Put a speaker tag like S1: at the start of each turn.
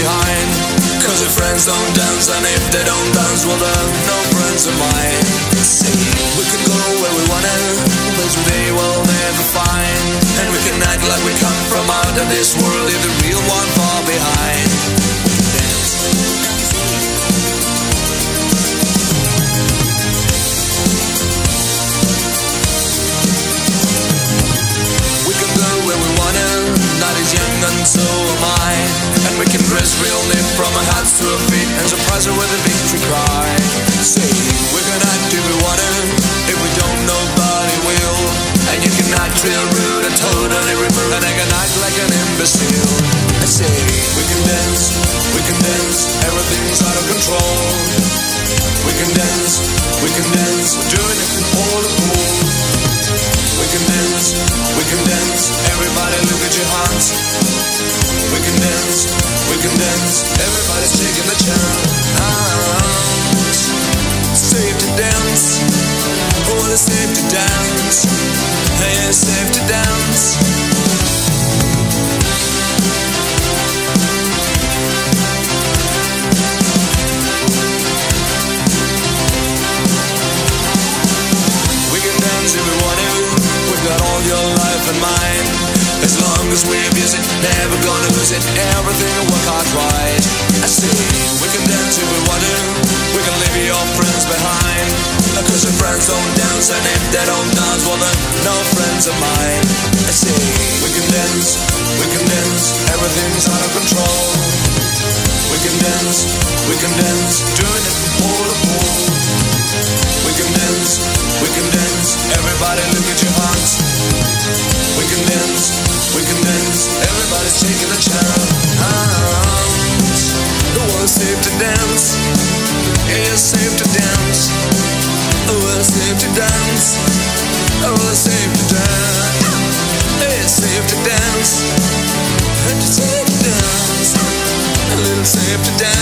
S1: behind. Cause if friends don't dance, and if they don't dance, well they're no friends of mine. See, we can go where we wanna, place where they will never find. And we can act like we come from out of this world, leave the real one far behind. We can go where we wanna, not as young and so am I. And we can dress real neat from our hats to our feet and surprise her with a victory cry. See, we can act if we wanna, if we don't nobody will. And you can act real rude and totally removed, and I can act like an imbecile. I say, we can dance, everything's out of control. We can dance, we're doing it all the whole. We can dance, everybody look at your hands. We can dance, everybody's taking the chance. Safe to dance, oh it's safe to dance. Hey, it's safe to dance. We can dance if we want to, we've got all your life and mine. As long as we're busy, never gonna lose it, everything will work out right. I see, we can dance if we want to, we can leave your friends behind. Cause if friends don't dance, and if they don't dance, well then no friends of mine. I see, we can dance, everything's out of control. We can dance, doing it all the whole. We can dance, everybody look at your hearts. We can dance, everybody's taking a chance. The world's safe to dance, it's safe to dance. The world's safe to dance, the world's safe to dance. It's safe to dance, it's safe to dance, a little safe to dance.